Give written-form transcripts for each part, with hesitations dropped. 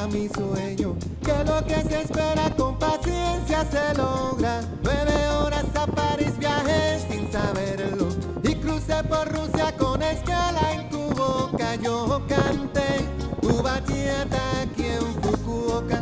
a mi sueño, que lo que se espera con paciencia se logra. 9 horas a París viajé sin saberlo y crucé por Rusia con escala en tu boca. Yo canté tu bachata aquí en Fukuoka.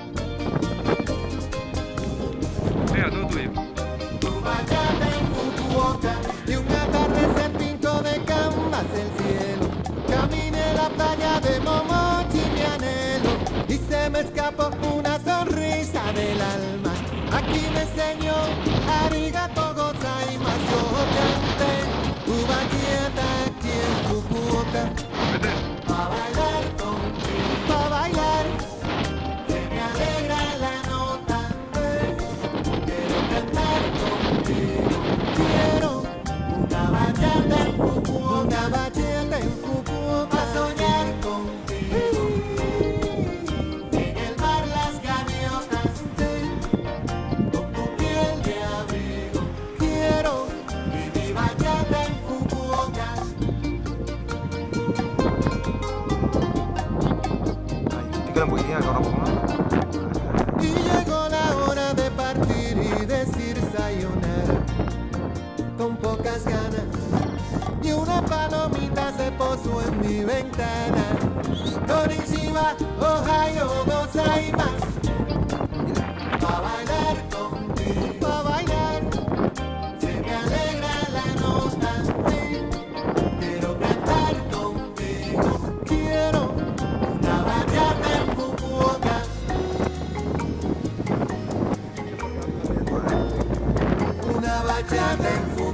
Venga, todo tuyo. Tu bachata en Fukuoka y un atardecer pintó de canvas el cielo. Caminé la playa de Momochi, mi anhelo, y se me escapó una sonrisa del alma. Aquí me enseñó arigato gozaimasu. Yo canté tu bachata aquí en Fukuoka. Pa' bailar contigo, pa' bailar, se me alegra la nota. Quiero cantar contigo, quiero una bachata en Fukuoka, una bachata en Fukuoka, a soñar contigo. En el mar las gaviotas, con tu piel de abrigo, quiero mi bachata en Fukuoka. Tinggal bunyi agak orang Y llegó la hora de partir y decir sayonara con pocas ganas, y una palomita se posó en mi ventana. Konnichiwa, ohayo gozaimasu. Pa' bailar contigo, pa' bailar, se me alegra la nota. Quiero cantar contigo, quiero una bachata en Fukuoka. Una bachata en Fukuoka.